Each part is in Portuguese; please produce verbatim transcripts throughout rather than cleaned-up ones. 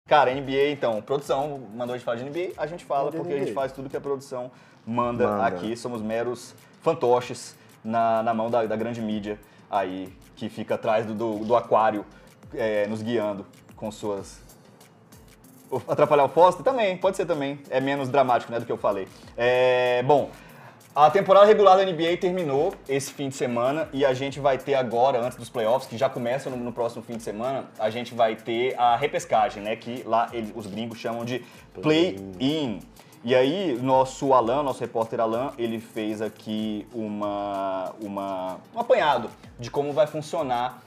Cara, N B A, então, produção mandou a gente falar de N B A, a gente fala porque a gente faz tudo que a produção manda, manda. aqui. Somos meros fantoches na, na mão da, da grande mídia aí, que fica atrás do, do, do aquário, é, nos guiando com suas... Atrapalhar o Foster? Também, pode ser também. É menos dramático, né, do que eu falei. É, bom... A temporada regular da N B A terminou esse fim de semana e a gente vai ter agora, antes dos playoffs, que já começam no, no próximo fim de semana, a gente vai ter a repescagem, né? Que lá ele, os gringos chamam de play-in. E aí, nosso Alan, nosso repórter Alan, ele fez aqui uma, uma, um apanhado de como vai funcionar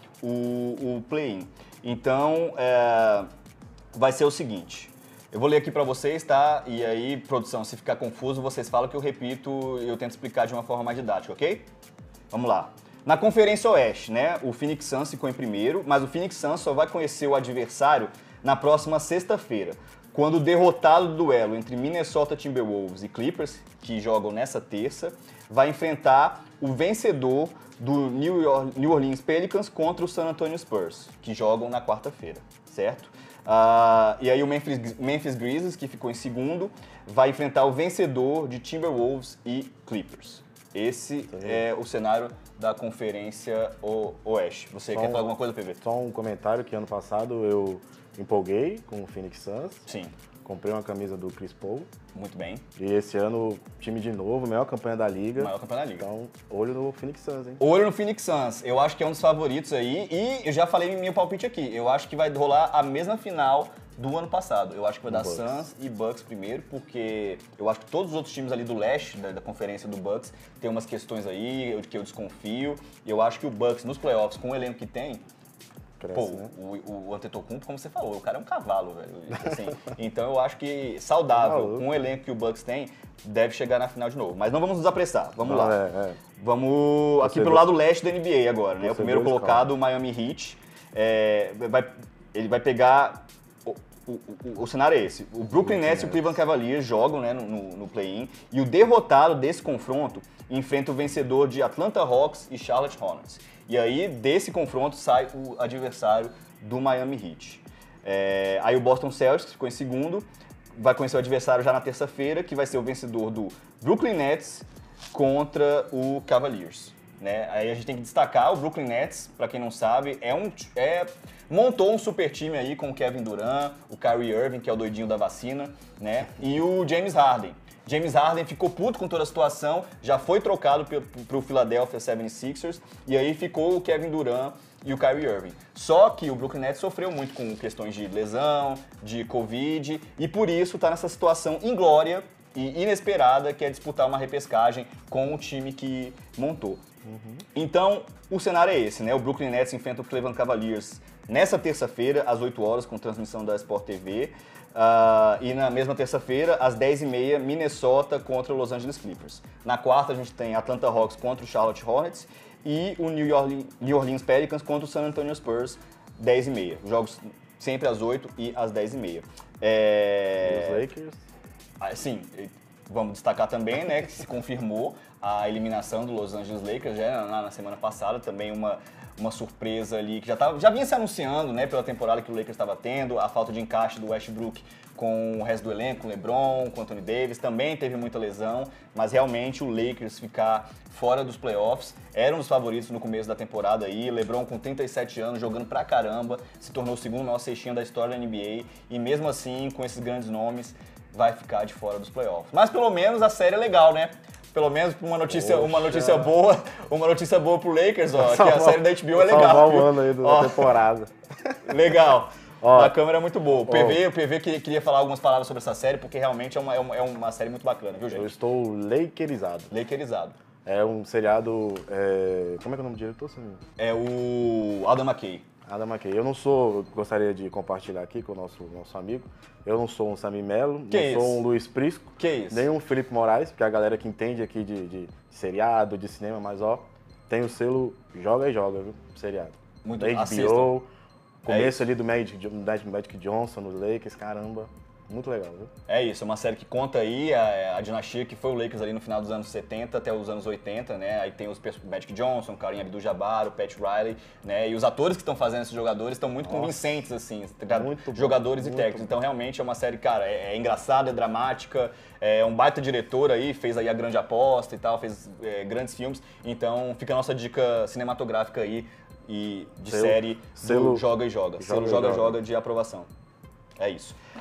o, o play-in. Então, é, vai ser o seguinte... Eu vou ler aqui pra vocês, tá? E aí, produção, se ficar confuso, vocês falam que eu repito e eu tento explicar de uma forma mais didática, ok? Vamos lá. Na Conferência Oeste, né, o Phoenix Suns ficou em primeiro, mas o Phoenix Suns só vai conhecer o adversário na próxima sexta-feira, quando o derrotado do duelo entre Minnesota Timberwolves e Clippers, que jogam nessa terça, vai enfrentar o vencedor do New Orleans Pelicans contra o San Antonio Spurs, que jogam na quarta-feira, certo? Uh, e aí o Memphis, Memphis Grizzlies, que ficou em segundo, vai enfrentar o vencedor de Timberwolves e Clippers. Esse Sim. é o cenário da Conferência o Oeste. Você só quer um, falar alguma coisa, P V? Só um comentário que ano passado eu empolguei com o Phoenix Suns. Sim. Comprei uma camisa do Chris Paul. Muito bem. E esse ano, time de novo, maior campanha da Liga. Maior campanha da Liga. Então, olho no Phoenix Suns, hein? Olho no Phoenix Suns. Eu acho que é um dos favoritos aí. E eu já falei meu palpite aqui. Eu acho que vai rolar a mesma final do ano passado. Eu acho que vai dar Bucks. Suns e Bucks primeiro, porque eu acho que todos os outros times ali do leste, da, da conferência do Bucks, tem umas questões aí que eu desconfio. E eu acho que o Bucks, nos playoffs, com o elenco que tem... Cresce, Pô, né? o, o Antetokounmpo, como você falou, o cara é um cavalo, velho. Assim, então eu acho que saudável, com o elenco que o Bucks tem, deve chegar na final de novo. Mas não vamos nos apressar, vamos não, lá. É, é. Vamos aqui pelo lado leste da N B A agora, né? O primeiro colocado, o Miami Heat, é, vai, ele vai pegar... O, o, o, o cenário é esse. O Brooklyn Nets e o Cleveland Cavaliers jogam, né, no, no, no play-in, e o derrotado desse confronto enfrenta o vencedor de Atlanta Hawks e Charlotte Hornets. E aí, desse confronto, sai o adversário do Miami Heat. É, aí o Boston Celtics, que ficou em segundo, vai conhecer o adversário já na terça-feira, que vai ser o vencedor do Brooklyn Nets contra o Cavaliers. Né? Aí a gente tem que destacar o Brooklyn Nets, para quem não sabe, é um, é, montou um super time aí com o Kevin Durant, o Kyrie Irving, que é o doidinho da vacina, né? E o James Harden. James Harden ficou puto com toda a situação, já foi trocado para o Philadelphia setenta e seis ers, e aí ficou o Kevin Durant e o Kyrie Irving. Só que o Brooklyn Nets sofreu muito com questões de lesão, de Covid, e por isso está nessa situação inglória e inesperada, que é disputar uma repescagem com o time que montou. Uhum. Então, o cenário é esse, né? O Brooklyn Nets enfrenta o Cleveland Cavaliers nessa terça-feira, às oito horas, com transmissão da Sport T V. Uh, e na mesma terça-feira, às dez e meia, Minnesota contra o Los Angeles Clippers. Na quarta, a gente tem Atlanta Hawks contra o Charlotte Hornets e o New Orleans, New Orleans Pelicans contra o San Antonio Spurs, dez e meia. Jogos sempre às oito e às dez e meia. É... Os Lakers? Ah, sim, vamos destacar também, né, que se confirmou a eliminação do Los Angeles Lakers já na, na semana passada, também uma, uma surpresa ali que já, tava, já vinha se anunciando, né, pela temporada que o Lakers estava tendo, a falta de encaixe do Westbrook com o resto do elenco, com o LeBron, com o Anthony Davis, também teve muita lesão, mas realmente o Lakers ficar fora dos playoffs era um dos favoritos no começo da temporada aí, LeBron com trinta e sete anos, jogando pra caramba, se tornou o segundo maior cestinha da história da N B A e mesmo assim, com esses grandes nomes, vai ficar de fora dos playoffs. Mas pelo menos a série é legal, né? Pelo menos uma notícia, uma notícia boa, uma notícia boa pro Lakers, ó, que a série da H B O é legal. Salvar o ano aí da temporada. Legal. Ó, a câmera é muito boa. O P V, ó, o P V queria, queria falar algumas palavras sobre essa série, porque realmente é uma, é uma, é uma série muito bacana, viu, gente? Eu estou lakerizado. Lakerizado. É um seriado... É... Como é que é o nome do diretor? É o Adam McKay. Adam McKay. Eu não sou, gostaria de compartilhar aqui com o nosso, nosso amigo, eu não sou um Sami Melo, que não isso? sou um Luiz Prisco, que isso? nem um Felipe Moraes, porque a galera que entende aqui de, de seriado, de cinema, mas ó, tem o selo Joga e Joga, viu? Seriado. Muito da H B O, começo é ali do Magic, Magic Johnson nos Lakers, caramba. Muito legal, viu? É isso, é uma série que conta aí a, a dinastia que foi o Lakers ali no final dos anos setenta até os anos oitenta, né? Aí tem os Magic Johnson, Kareem Abdul-Jabbar, o Pat Riley, né? E os atores que estão fazendo esses jogadores estão muito Nossa. convincentes, assim, muito jogadores bom, e técnicos. Então, realmente é uma série, cara, é, é engraçada, é dramática, é um baita diretor aí, fez aí A Grande Aposta e tal, fez é, grandes filmes. Então, fica a nossa dica cinematográfica aí e de selo, série do selo, Joga e Joga. Selo Joga e Joga de aprovação. É isso.